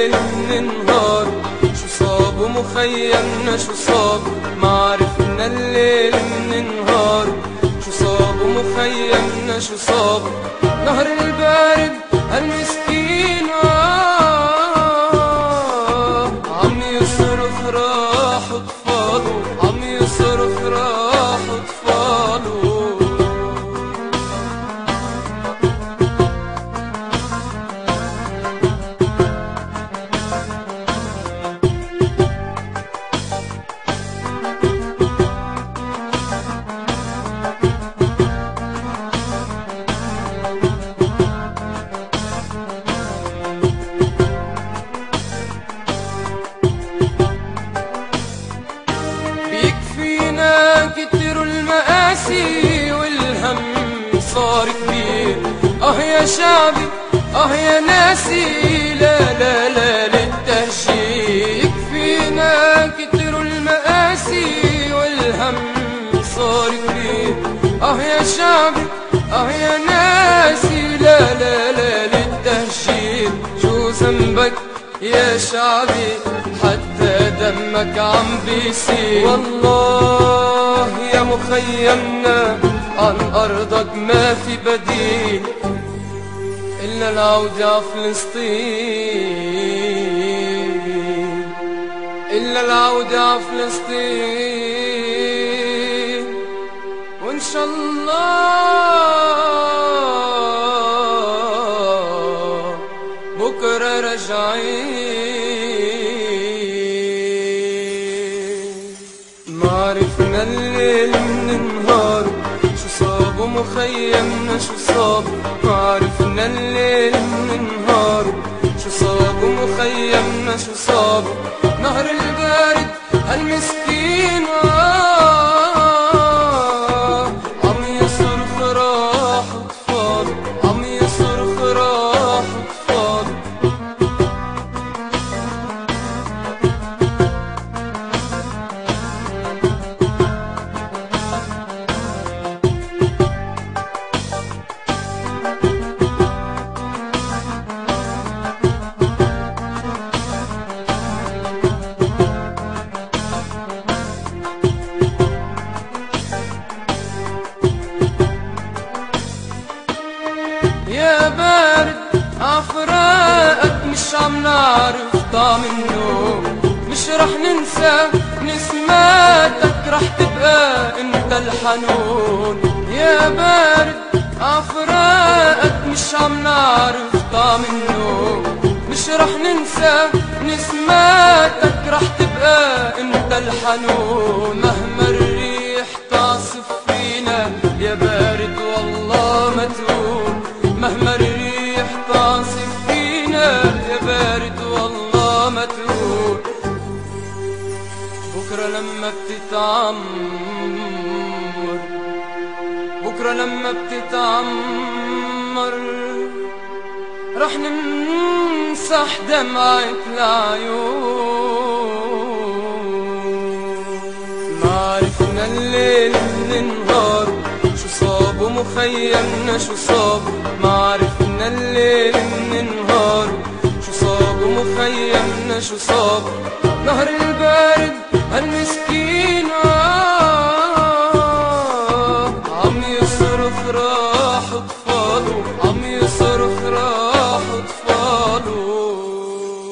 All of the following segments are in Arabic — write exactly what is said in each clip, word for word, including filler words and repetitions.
الليل من نهار، شو صاب ومخيمنا شو صاب، ما عرفنا الليل من نهار، شو صاب ومخيمنا شو صاب. نهر البارد هالمسكين آه عم يصرخ راح اطفاله، عم يصرخ راح اطفاله. كتروا المآسي والهم صار كبير، اه يا شعبي اه يا ناسي لا لا لا للتهجير. يكفينا كتروا المآسي والهم صار كبير، اه يا شعبي اه يا ناسي لا لا لا للتهجير. شو ذنبك يا شعبي حتى دمك عم بيسيل؟ والله يا مخيمنا عن أرضك ما في بديل إلا العودة ع فلسطين، إلا العودة ع فلسطين. وإن شاء الله بكرة راجعين. ما عرفنا الليل من النهار، شو صاب ومخيمنا شو صاب، ما عرفنا الليل من النهار، شو صاب ومخيمنا شو صاب. نهر البارد هالمسكين آه عم يصرخ راح اطفاله، عم يصرخ راح اطفاله. يا بارد عفراقك مش عم نعرف طعم النوم، مش رح ننسى نسماتك رح تبقى انت الحنون. يا بارد عفراقك مش عم نعرف طعم النوم، مش رح ننسى نسماتك رح تبقى انت الحنون. مهما الريح تعصف فينا يا بارد والله ما تهون، مهما الريح تعصف فينا يا بارد والله ما تهون. بكرة لما بتتعمر، بكرة لما بتتعمر رح نمسح دمعة العيون. ما عرفنا الليل من النهار، شو صاب ومخيمنا شو صاب، ما عرفنا الليل من النهار، شو صاب ومخيمنا شو صاب. نهر البارد هالمسكين آه عم يصرخ راح اطفاله، عم يصرخ راح اطفاله.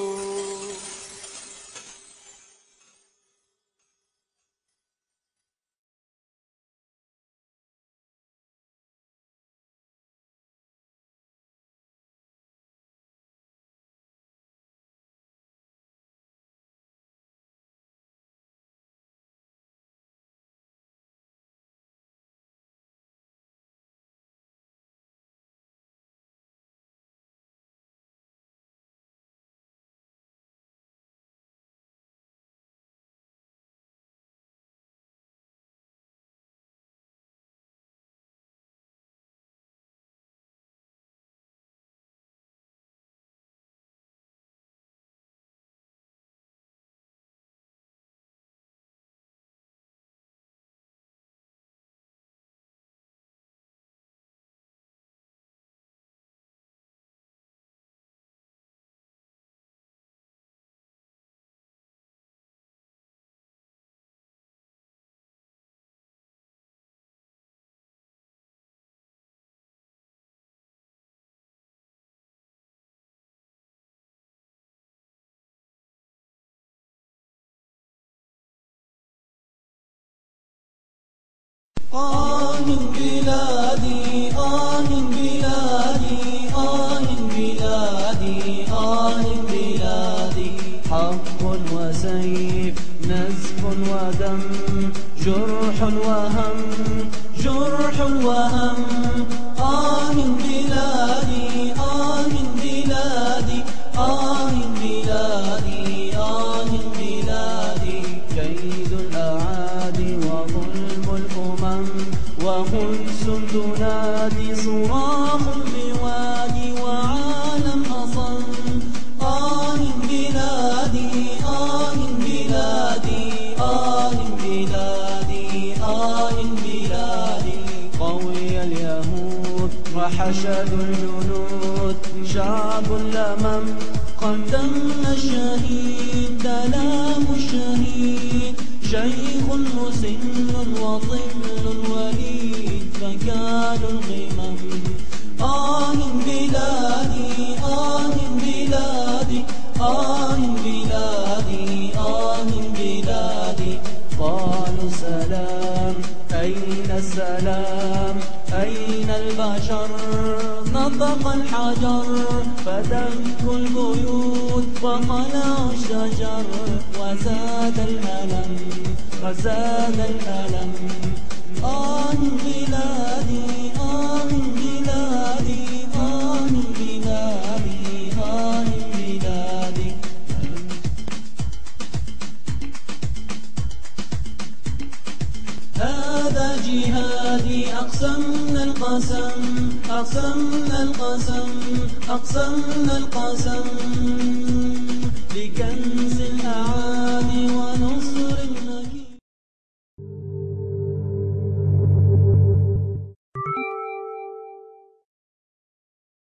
آه بلادي آه بلادي آه بلادي آه بلادي حق وسيف نزف ودم جرح وهم جرح وهم آه بلادي آه بلادي آه بلادي آه بلادي كيد الأعادي وظلم الأمم وخنس تنادي صراخ بوادي وعالم أصم آه بلادي آه بلادي آه بلادي آه بلادي قوي اليهود وحشد الجنود شعب لمم قدم الشهيد دلام الشهيد شيخ مسن وطفل وليد فكانوا القمم آه بلادي آه بلادي آه بلادي آه بلادي قالوا سلام أين السلام أين البشر نطق الحجر فدك البيوت وقلع الشجر وزاد الألم وزاد الألم آه بلادي آه بلادي آه بلادي آه بلادي هذا جهادي أقسمنا القسم أقسمنا القسم أقسمنا القسم لكنز